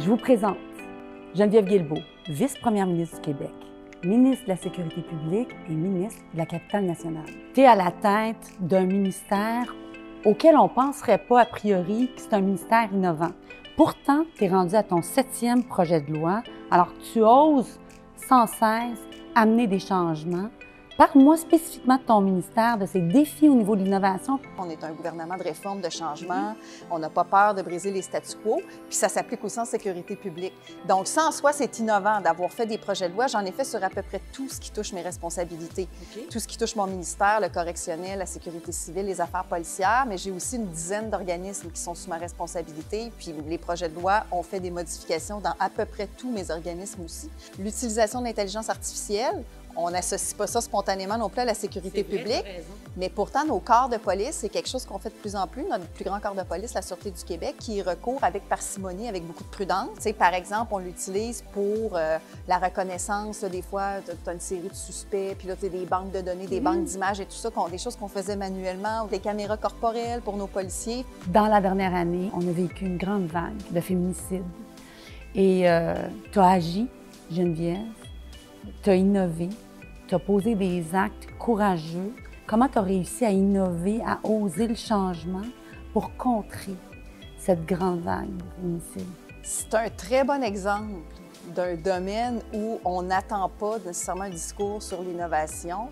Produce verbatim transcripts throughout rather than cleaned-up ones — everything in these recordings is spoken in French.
Je vous présente Geneviève Guilbeault, vice-première ministre du Québec, ministre de la Sécurité publique et ministre de la Capitale-Nationale. Tu es à la tête d'un ministère auquel on ne penserait pas a priori que c'est un ministère innovant. Pourtant, tu es rendu à ton septième projet de loi, alors tu oses sans cesse amener des changements. Parle-moi spécifiquement de ton ministère, de ses défis au niveau de l'innovation. On est un gouvernement de réforme, de changement. On n'a pas peur de briser les statu quo. Puis ça s'applique aussi en sécurité publique. Donc, ça, en soi, c'est innovant d'avoir fait des projets de loi. J'en ai fait sur à peu près tout ce qui touche mes responsabilités. Okay. Tout ce qui touche mon ministère, le correctionnel, la sécurité civile, les affaires policières. Mais j'ai aussi une dizaine d'organismes qui sont sous ma responsabilité. Puis les projets de loi ont fait des modifications dans à peu près tous mes organismes aussi. L'utilisation de l'intelligence artificielle, on n'associe pas ça spontanément non plus à la sécurité publique, mais pourtant, nos corps de police, c'est quelque chose qu'on fait de plus en plus. Notre plus grand corps de police, la Sûreté du Québec, qui y recourt avec parcimonie, avec beaucoup de prudence. T'sais, par exemple, on l'utilise pour euh, la reconnaissance. Là, des fois, tu as une série de suspects, puis là, tu as des banques de données, des mmh. banques d'images et tout ça, des choses qu'on faisait manuellement, ou des caméras corporelles pour nos policiers. Dans la dernière année, on a vécu une grande vague de féminicides. Et euh, tu as agi, Geneviève. Tu as innové, tu as posé des actes courageux. Comment tu as réussi à innover, à oser le changement pour contrer cette grande vague de féminicides? C'est un très bon exemple d'un domaine où on n'attend pas nécessairement un discours sur l'innovation,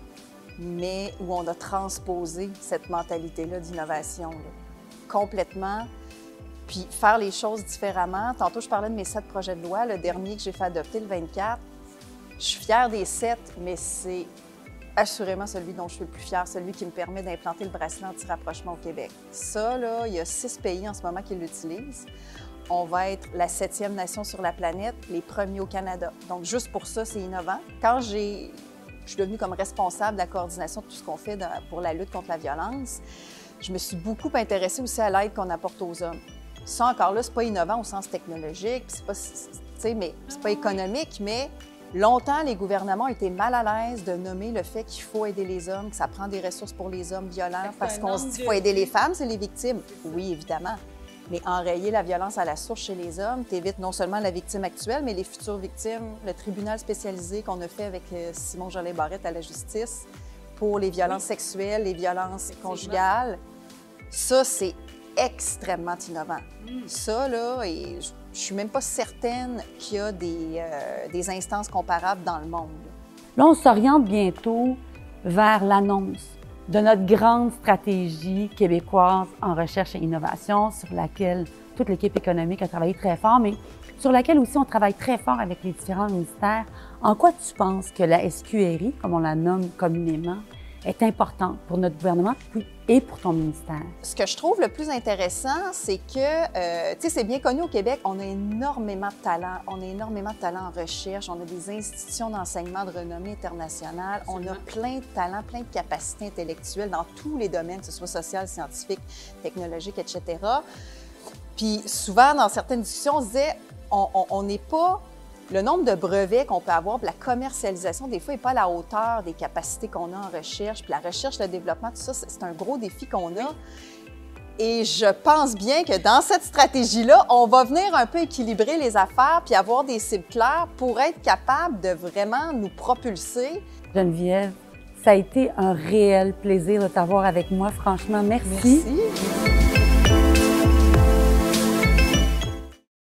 mais où on a transposé cette mentalité-là d'innovation complètement, puis faire les choses différemment. Tantôt, je parlais de mes sept projets de loi, le dernier que j'ai fait adopter, le vingt-quatre. Je suis fière des sept, mais c'est assurément celui dont je suis le plus fière, celui qui me permet d'implanter le bracelet anti-rapprochement au Québec. Ça, là, il y a six pays en ce moment qui l'utilisent. On va être la septième nation sur la planète, les premiers au Canada. Donc, juste pour ça, c'est innovant. Quand j'ai, je suis devenue comme responsable de la coordination de tout ce qu'on fait pour la lutte contre la violence, je me suis beaucoup intéressée aussi à l'aide qu'on apporte aux hommes. Ça, encore là, c'est pas innovant au sens technologique, c'est pas, tu sais, mais c'est pas économique, mais longtemps, les gouvernements étaient mal à l'aise de nommer le fait qu'il faut aider les hommes, que ça prend des ressources pour les hommes violents, parce qu'on se dit qu'il faut aider les femmes, c'est les victimes. Oui, évidemment. Mais enrayer la violence à la source chez les hommes, t'évites non seulement la victime actuelle, mais les futures victimes. Le tribunal spécialisé qu'on a fait avec Simon Jolin-Barrette à la justice pour les violences oui. sexuelles, les violences conjugales, ça, c'est extrêmement innovant. Mm. Ça, là, et je ne suis même pas certaine qu'il y a des, euh, des instances comparables dans le monde. Là, on s'oriente bientôt vers l'annonce de notre grande stratégie québécoise en recherche et innovation, sur laquelle toute l'équipe économique a travaillé très fort, mais sur laquelle aussi on travaille très fort avec les différents ministères. En quoi tu penses que la S Q R I, comme on la nomme communément, est importante pour notre gouvernement et pour ton ministère? Ce que je trouve le plus intéressant, c'est que, euh, tu sais, c'est bien connu au Québec, on a énormément de talent. On a énormément de talent en recherche, on a des institutions d'enseignement de renommée internationale, on a plein de talents, plein de capacités intellectuelles dans tous les domaines, que ce soit social, scientifique, technologique, et cetera. Puis souvent, dans certaines discussions, on se disait, on n'est pas... Le nombre de brevets qu'on peut avoir, la commercialisation, des fois, n'est pas à la hauteur des capacités qu'on a en recherche. Puis la recherche, le développement, tout ça, c'est un gros défi qu'on a. Et je pense bien que dans cette stratégie-là, on va venir un peu équilibrer les affaires puis avoir des cibles claires pour être capable de vraiment nous propulser. Geneviève, ça a été un réel plaisir de t'avoir avec moi. Franchement, merci. Merci.